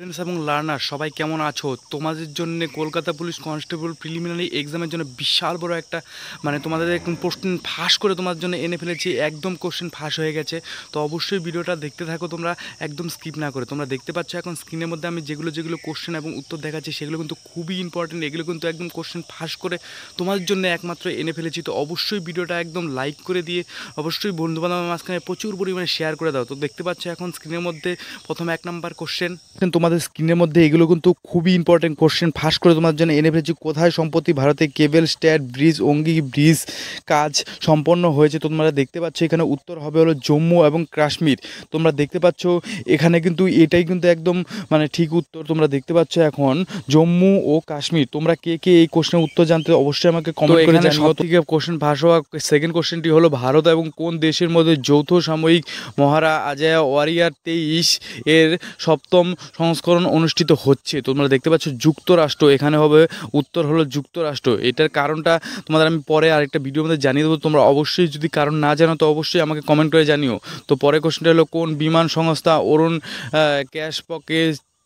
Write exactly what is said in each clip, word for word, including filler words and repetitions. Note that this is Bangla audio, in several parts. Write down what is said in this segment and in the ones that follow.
স্টুডেন্টস এবং লার্নার সবাই কেমন আছো? তোমাদের জন্য কলকাতা পুলিশ কনস্টেবল প্রিলিমিনারি এক্সামের জন্য বিশাল বড় একটা মানে তোমাদের একদম কোশ্চেন ফাঁস করে তোমার জন্য এনে ফেলেছি। একদম কোশ্চেন ফাঁস হয়ে গেছে। তো অবশ্যই ভিডিওটা দেখতে থাকো তোমরা, একদম স্কিপ না করে। তোমরা দেখতে পাচ্ছ এখন স্ক্রিনের মধ্যে আমি যেগুলো যেগুলো কোশ্চেন এবং উত্তর দেখাচ্ছি সেগুলো কিন্তু খুবই ইম্পর্টেন্ট। এগুলো কিন্তু একদম কোশ্চেন ফাঁস করে তোমাদের জন্য একমাত্র এনে ফেলেছি। তো অবশ্যই ভিডিওটা একদম লাইক করে দিয়ে অবশ্যই বন্ধুবান্ধবের মাঝখানে প্রচুর পরিমাণে শেয়ার করে দাও। তো দেখতে পাচ্ছ এখন স্ক্রিনের মধ্যে প্রথম এক নাম্বার কোশ্চেন তোমাদের স্ক্রিনের মধ্যে, এগুলো কিন্তু খুবই ইম্পর্টেন্ট কোশ্চেন ফাঁস করে তোমার জন্য এনে ফেলেছি। কোথায় সম্প্রতি ভারতে cable stayed bridge Anji bridge কাজ সম্পন্ন হয়েছে? তোমরা দেখতে পাচ্ছ এখানে উত্তর হবে হলো জম্মু এবং কাশ্মীর। তোমরা দেখতে পাচ্ছ এখানে কিন্তু এটাই কিন্তু একদম মানে ঠিক উত্তর। তোমরা দেখতে পাচ্ছ এখন জম্মু ও কাশ্মীর। তোমরা কে কে এই কোশ্চেনের উত্তর জানতে অবশ্যই আমাকে কমেন্ট করে জানিও। সবথেকে কোশ্চেন ফাঁস হওয়া সেকেন্ড কোশ্চেনটি হলো ভারত এবং কোন দেশের মধ্যে যৌথ সাময়িক মহারা আজায়া ওয়ারিয়ার তেইশ এর সপ্তম সংস্করণ অনুষ্ঠিত হচ্ছে? তোমরা দেখতে পাচ্ছ যুক্তরাষ্ট্র। এখানে হবে উত্তর হলো যুক্তরাষ্ট্র। এটার কারণটা তোমাদের আমি পরে আরেকটা ভিডিওর মধ্যে জানিয়ে দেবো। তোমরা অবশ্যই যদি কারণ না জানো তো অবশ্যই আমাকে কমেন্ট করে জানিও। তো পরের কোশ্চেনটা হলো কোন বিমান সংস্থা অরুণ ক্যাশপকে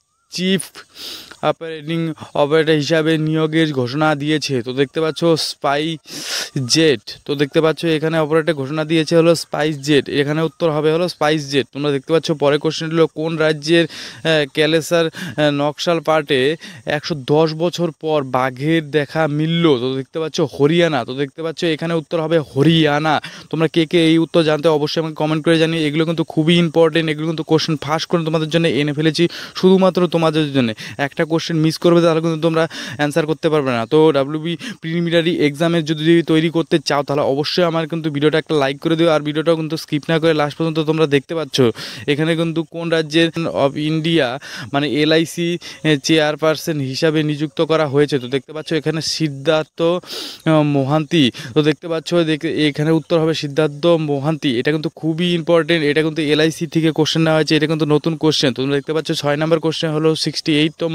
চিফ অপারেটিং অপারেটর হিসাবে নিয়োগের ঘোষণা দিয়েছে? তো দেখতে পাচ্ছ স্পাইস জেট। তো দেখতে পাচ্ছ এখানে অপারেটর ঘোষণা দিয়েছে হলো স্পাইস জেট। এখানে উত্তর হবে হলো স্পাইস জেট। তোমরা দেখতে পাচ্ছ পরের কোশ্চেন হলো কোন রাজ্যের ক্যালেসার নকশাল পার্টে একশো দশ বছর পর বাঘের দেখা মিলল? তো দেখতে পাচ্ছ হরিয়ানা। তো দেখতে পাচ্ছ এখানে উত্তর হবে হরিয়ানা। তোমরা কে কে এই উত্তর জানতে অবশ্যই আমাকে কমেন্ট করে জানিয়ে। এগুলো কিন্তু খুবই ইম্পর্টেন্ট। এগুলো কিন্তু কোশ্চেন ফাঁস করে তোমাদের জন্য এনে ফেলেছি শুধুমাত্র তোমাদের জন্য। একটা কোশ্চেন মিস করবে তাহলে কিন্তু তোমরা অ্যান্সার করতে পারবে না। তো ডাব্লিউবি প্রিলিমিনারি এক্সামের যদি তৈরি করতে চাও তাহলে অবশ্যই আমার কিন্তু ভিডিওটা একটা লাইক করে দিও। আর ভিডিওটাও কিন্তু স্কিপ না করে লাস্ট পর্যন্ত তোমরা দেখতে পাচ্ছ। এখানে কিন্তু কোন রাজ্যের অফ ইন্ডিয়া মানে এলআইসি চেয়ারপারসন হিসাবে নিযুক্ত করা হয়েছে? তো দেখতে পাচ্ছ এখানে সিদ্ধার্থ মোহান্তি। তো দেখতে পাচ্ছ এখানে উত্তর হবে সিদ্ধার্থ মোহান্তি। এটা কিন্তু খুবই ইম্পর্টেন্ট। এটা কিন্তু এলআইসি থেকে কোশ্চেন নেওয়া হয়েছে। এটা কিন্তু নতুন কোশ্চেন। তোমরা দেখতে পাচ্ছ ছয় নম্বর কোশ্চেন হলো সিক্সটি এইটতম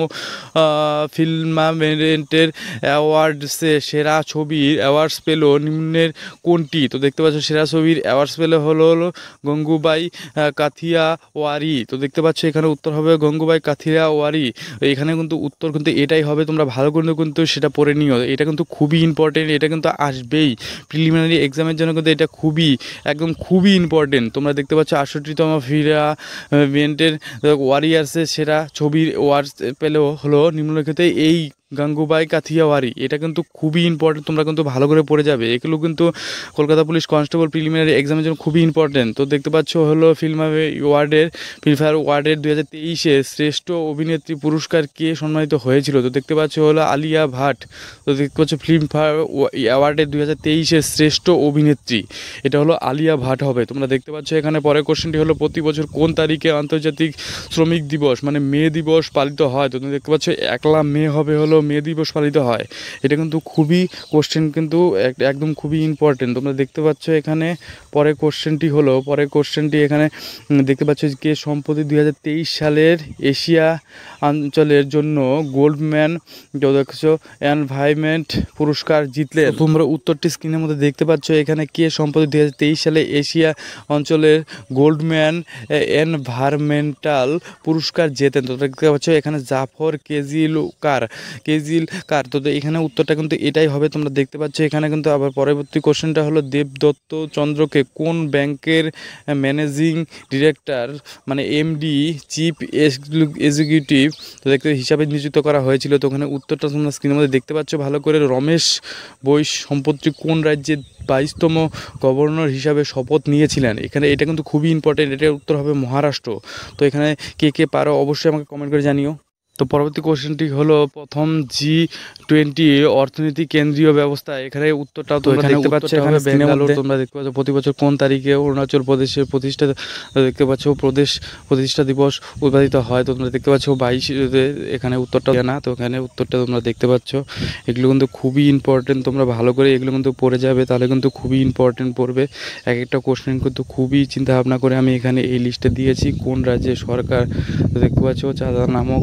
ফিল্মামেন্টের অ্যাওয়ার্ডসে সেরা ছবির অ্যাওয়ার্ডস পেল নিম্নের কোনটি? তো দেখতে পাচ্ছ সেরা ছবির অ্যাওয়ার্ডস পেলে হলো হলো গঙ্গুবাই কাথিয়াওয়ারি। তো দেখতে পাচ্ছ এখানে উত্তর হবে গঙ্গুবাই কাথিয়াওয়ারি। এখানে কিন্তু উত্তর কিন্তু এটাই হবে। তোমরা ভালো করে কিন্তু সেটা পড়ে নিও। এটা কিন্তু খুবই ইম্পর্টেন্ট। এটা কিন্তু আসবেই প্রিলিমিনারি এক্সামের জন্য কিন্তু এটা খুবই একদম খুবই ইম্পর্টেন্ট। তোমরা দেখতে পাচ্ছ আটষট্টিতম ফিল্মামেন্টের ওয়ারিয়ার্সের সেরা ছবির অ্যাওয়ার্ডস পেলেও হলো নিম্নলিখিত এই গাঙ্গুবাই কাথিয়াওয়ারি। এটা কিন্তু খুবই ইম্পর্টেন্ট। তোমরা কিন্তু ভালো করে পড়ে যাবে। এগুলো কিন্তু কলকাতা পুলিশ কনস্টেবল প্রিলিমিনারি এক্সামের জন্য খুবই ইম্পর্টেন্ট। তো দেখতে পাচ্ছ হলো ফিল্মফেয়ার ওয়ার্ডের ফিল্মফেয়ার ওয়ার্ডের দু হাজার তেইশে শ্রেষ্ঠ অভিনেত্রী পুরস্কার কে সম্মানিত হয়েছিল? তো দেখতে পাচ্ছ হলো আলিয়া ভাট। তো দেখতে পাচ্ছ ফিল্মফেয়ার অ্যাওয়ার্ডের দু হাজার তেইশের শ্রেষ্ঠ অভিনেত্রী এটা হলো আলিয়া ভাট হবে। তোমরা দেখতে পাচ্ছ এখানে পরের কোশ্চেনটি হলো প্রতি বছর কোন তারিখে আন্তর্জাতিক শ্রমিক দিবস মানে মে দিবস পালিত হয়? তো তুমি দেখতে পাচ্ছ একলা মে হবে হলো মে দিবস পালিত হয়। এটা কিন্তু খুবই কোশ্চেন কিন্তু একদম খুবই ইম্পর্টেন্ট। তোমরা দেখতে পাচ্ছ এখানে পরের কোশ্চেনটি হলো পরের কোশ্চেনটি এখানে দেখতে পাচ্ছ কে সম্প্রতি দুই হাজার তেইশ সালের এশিয়া অঞ্চলের জন্য গোল্ডম্যান দেখছো এনভায়রনমেন্ট পুরস্কার জিতলে? তোমরা উত্তরটি স্ক্রিনের মধ্যে দেখতে পাচ্ছ। এখানে কে সম্প্রতি দুই হাজার তেইশ সালে এশিয়া অঞ্চলের গোল্ডম্যান এনভায়রনমেন্টাল পুরস্কার জেতেন? তো দেখতে পাচ্ছ এখানে জাফর কেজিলকার কেজিলকার। তো এখানে উত্তরটা কিন্তু এটাই হবে। তোমরা দেখতে পাচ্ছ এখানে কিন্তু আবার পরবর্তী কোশ্চেনটা হলো দেবদত্ত চন্দ্রকে কোন ব্যাংকের ম্যানেজিং ডিরেক্টর মানে এমডি চিফ এক্সিকিউটিভ তো দেখতে হিসাবে নিযুক্ত করা হয়েছিল? তো ওখানে উত্তরটা তোমরা স্ক্রিনের মধ্যে দেখতে পাচ্ছ ভালো করে। রমেশ বৈশ সম্প্রতি কোন রাজ্যের বাইশতম গভর্নর হিসাবে শপথ নিয়েছিলেন? এখানে এটা কিন্তু খুবই ইম্পর্টেন্ট। এটার উত্তর হবে মহারাষ্ট্র। তো এখানে কে কে পারো অবশ্যই আমাকে কমেন্ট করে জানিও। তো পরবর্তী কোশ্চেনটি হলো প্রথম জি টোয়েন্টি অর্থনীতি কেন্দ্রীয় ব্যবস্থা। এখানে উত্তরটাও তোমরা দেখতে পাচ্ছ এখানে বেঙ্গালুর। তোমরা দেখতে পাচ্ছ প্রতি বছর কোন তারিখে অরুণাচল প্রদেশের প্রতিষ্ঠা দেখতে পাচ্ছ প্রদেশ প্রতিষ্ঠা দিবস উদ্বোধিত হয়? তো তোমরা দেখতে পাচ্ছ বাইশ এখানে উত্তরটা না। তো এখানে উত্তরটা তোমরা দেখতে পাচ্ছ। এগুলো কিন্তু খুবই ইম্পর্টেন্ট। তোমরা ভালো করে এগুলো কিন্তু পড়ে যাবে তাহলে কিন্তু খুবই ইম্পর্টেন্ট পড়বে। এক একটা কোশ্চেন কিন্তু খুবই চিন্তা ভাবনা করে আমি এখানে এই লিস্টে দিয়েছি কোন রাজ্যের সরকার দেখতে পাচ্ছ চাঁদা নামক রেই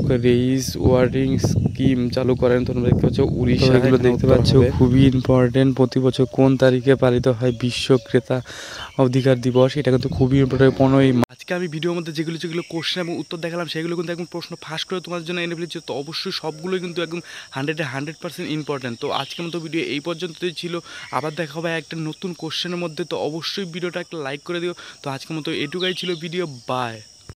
রাইস ওয়ার্ডিং স্কিম চালু করেন? তোমরা দেখতে পাচ্ছ উড়িষ্যা। এগুলো দেখতে পাচ্ছ খুবই ইম্পর্টেন্ট। প্রতি বছর কোন তারিখে পালিত হয় বিশ্ব ক্রেতা অধিকার দিবস? এটা কিন্তু খুবই ইম্পর্টেন্ট। পনেরোই আজকে আমি ভিডিওর মধ্যে যেগুলো যেগুলো কোশ্চেন এবং উত্তর দেখালাম সেগুলো কিন্তু একদম প্রশ্ন ফাঁস করে তোমাদের জন্য এনে ফেলেছি। তো অবশ্যই সবগুলোই কিন্তু একদম হান্ড্রেডে হান্ড্রেড পার্সেন্ট ইম্পর্টেন্ট। তো আজকের মতো ভিডিও এই পর্যন্তই ছিল। আবার দেখা হবে একটা নতুন কোশ্চেনের মধ্যে। তো অবশ্যই ভিডিওটা একটা লাইক করে দিও। তো আজকের মতো এটুকাই ছিল ভিডিও। বাই।